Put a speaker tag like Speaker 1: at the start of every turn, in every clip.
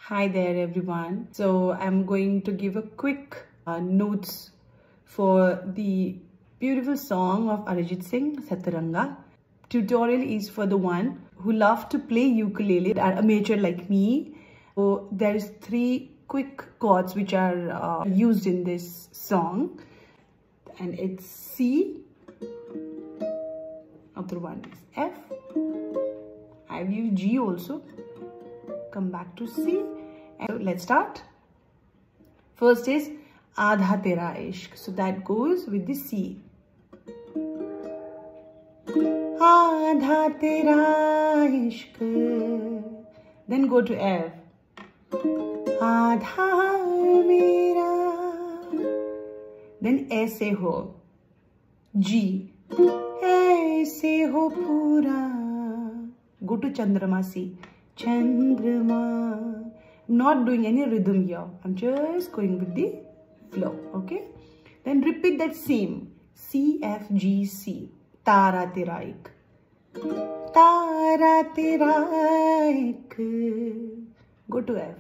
Speaker 1: Hi there everyone. So I'm going to give a quick notes for the beautiful song of Arijit Singh, Sataranga. Tutorial is for the one who love to play ukulele, are amateur like me. So there is 3 quick chords which are used in this song, and it's C, other one is F, I've used G also, come back to C. And so let's start. First is Aadha Tera Ishq, so that goes with the C. Aadha Tera Ishq. Then go to F. Aadha Mera. Then Aise Ho. G. Aise Ho Pura. Go to Chandrama C. Chandrama. I'm not doing any rhythm here. I'm just going with the flow. Okay. Then repeat that same. C, F, G, C. Tara Tera Ik. Tara Tera Ik. Go to F.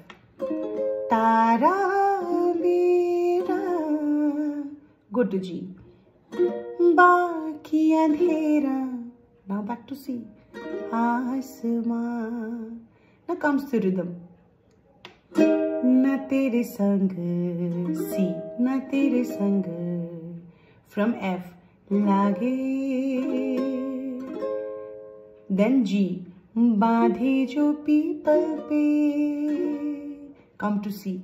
Speaker 1: Tara Mera. Go to G. Baki Andhera. Now back to C. Asma. Now comes the rhythm. Na tere sang C, na tere sang. From F, lage. Then G, baadhe jo peepal pe. Come to C,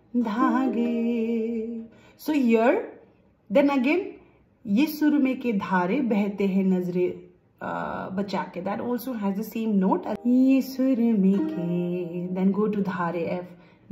Speaker 1: dhage. So here, then again, ye sur mein ke dhare behte hai nazre बचा के, that also has the same note. ये सुर में के, then go to धारे F.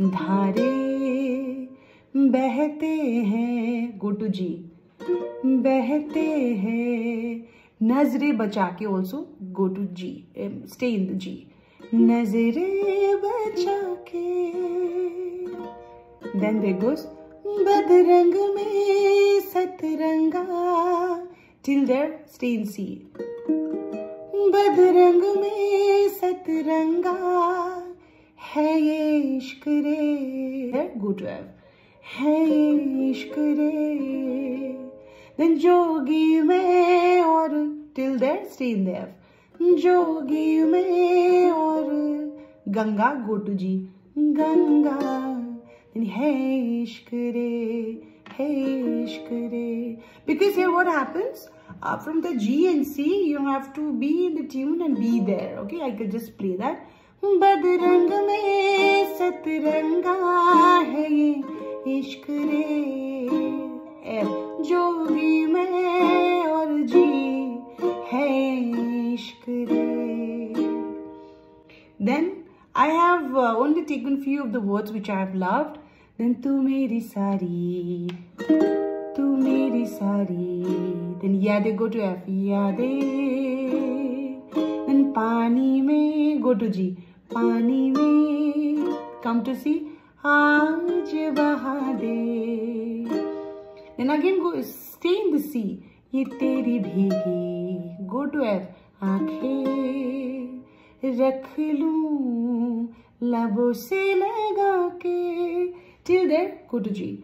Speaker 1: धारे बहते हैं, go to G. बहते हैं नजरे बचा के, also go to G. Stay in the G. नजरे बचा के. Then there goes बदरंग में सतरंगा. Till there, stay in C. बदरंग में सतरंगा है ये इश्क रे. Go to F. है ये इश्क रे. Then जोगी में और till there, stay in the F. जोगी में और Ganga, go to G. Ganga. Then है इश्क रे, है इश्क रे. Because here what happens? From the G and C, you have to be in the tune and be there. Okay, I could just play that. बदरंग में सतरंगा है ये इश्क रे. F. जोगी में और G है इश्क रे. Then I have only taken few of the words which I have loved. Then तू मेरी सारी, तू मेरी सारी. Then यादें, go to F. यादें. Then पानी में, go to G. पानी में. Come to C. आज बहा दे. Then again go, stay in the C. ये तेरी भीगी. Go to F. आँखें रख लूं लबों से लगा के. Till there, go to G.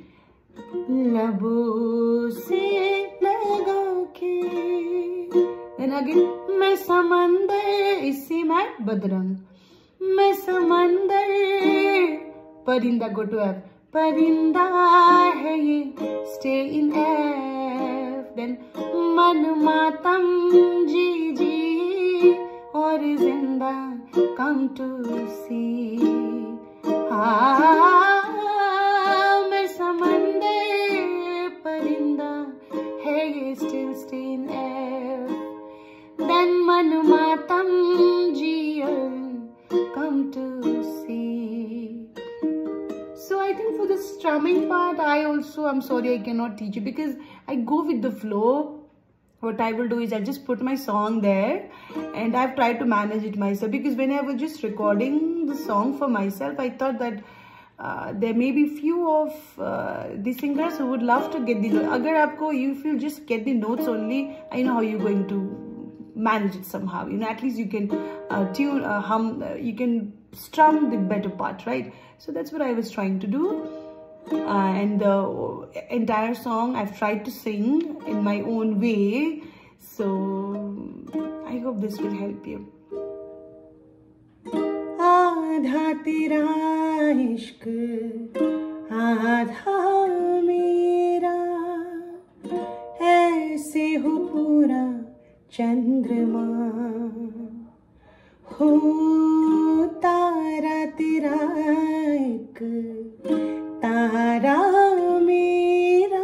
Speaker 1: लबों से लगा के. Then again, मैं समंदर, इसी में बदरंग. मैं समंदर परिंदा, go to F. परिंदा है ये, stay in F. Then मन मातम जी जी और जिंदा, come to C. मैं समंदर परिंदा है ये, still stay in F. Then मन मातम जियल, come to C. So I think for the strumming part, I'm sorry I cannot teach you because I go with the flow. What I will do is I just put my song there and I've tried to manage it myself, because when I was just recording the song for myself, I thought that there may be few of the singers who would love to get the notes. Agar aapko, if you just get the notes only, I know how you're going to manage it somehow. You know, at least you can hum, you can strum the better part, right? So that's what I was trying to do. And the entire song I've tried to sing in my own way. So I hope this will help you. आधा तेरा इश्क आधा मेरा, ऐसे हो पूरा चंद्रमा, हो तारा तेरा एक तारा मेरा,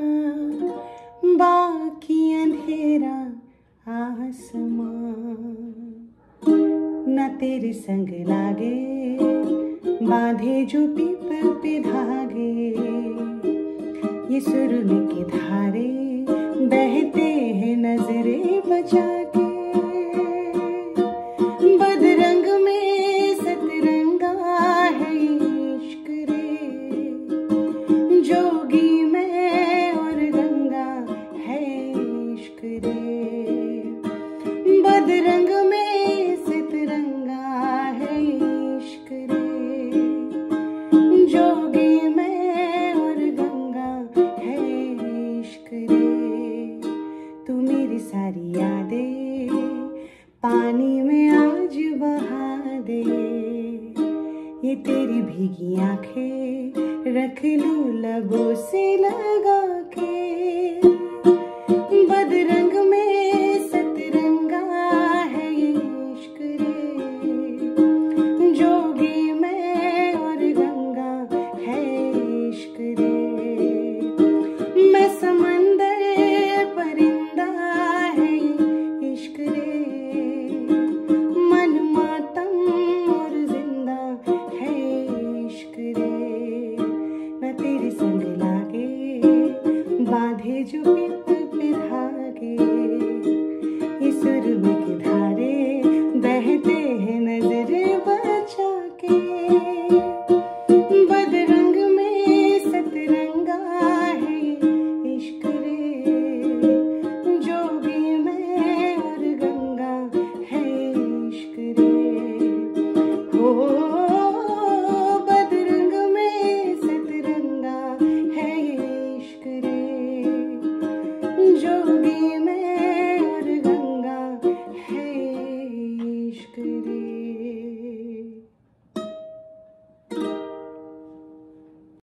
Speaker 1: बाकी अंधेरा आसमां। न तेरे संग लागे बांधे जो पीपल पे धागे, ये सुरमे के धारे बहते हैं नजरे बचा के। बदरंग में सतरंगा है इश्क रे, जोगी में और गंगा है इश्क रे। बदरंग में सतरंगा है इश्क रे, जोगी में और गंगा है इश्क रे। तू मेरी सारी यादें पानी में आज बहा दे, ये तेरी भीगी आंखें रख लूं लबों से लगा के।